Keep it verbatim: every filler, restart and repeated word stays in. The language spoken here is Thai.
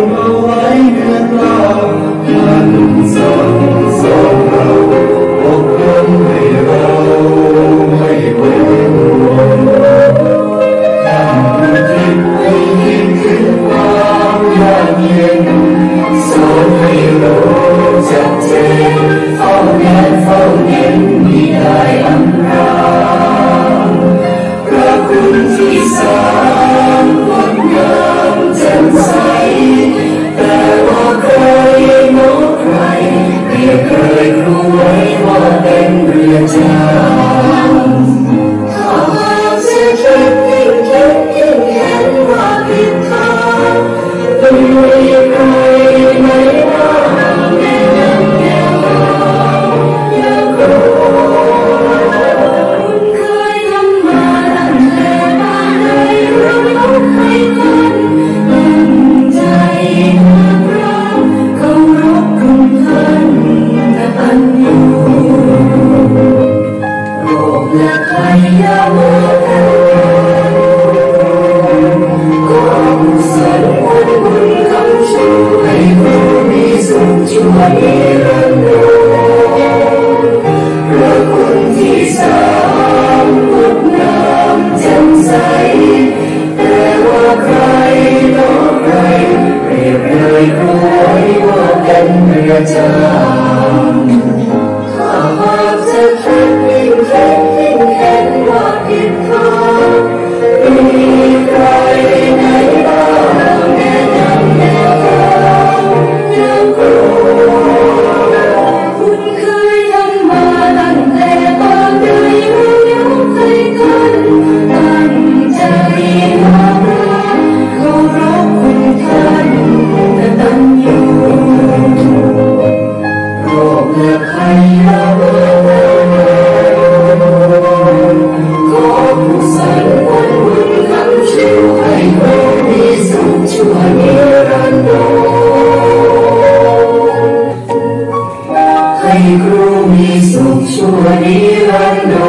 เอาไว้เนื้อกล้าวมันสอนสอนเราอบรมให้เราไม่เว้นท่านคิดให้ยิ่งขึ้นความยากเย็นสอนให้รู้ชัดเจนเฝ้าแนบเฝ้าเย็นมิได้อำพรางพระคุณที่สร้างงดงามแจ่มใสแต่ว่าใครโน้ใครเรียกเคยครูไว้ว่าเป็นเรือจำถ้าหากจะคิดยิ่งคิดยิ่งเห็นว่าผิดทางไม่มีใครไม่ว่าแนะนำแนวทางอยากรู้คุณเคยทำมาตั้งแต่บ้านใดเราให้คนตั้งใจรักเคารพคุณท่านกตัญญูโลกและใครอย่ามัวแต่ก็กุศลผลบุญคำชูให้ผู้มีสุขชั่วนิรันดรพระคุณที่สร้างงดงามแจ่มใสแต่ว่าใครโน้ใครเปรียบเลยครูไว้ว่าเป็นเรือจำถ้าหากจะคิดยิ่งคิดยิ่งเห็นว่าผิดทางมีใครไหนบ้างแนะนำแนวทางอยากรู้คุณเคยทำมาตั้งแต่ตอนใดเรายกให้กันตั้งใจรักเคารพคุณท่านกตัญญูโรคและภัยอย่ามาแต่ขอกุศลผลบุญคำชูให้เรามีสุขชั่วนิรันดรให้ครูมีสุขชั่วนิรันดร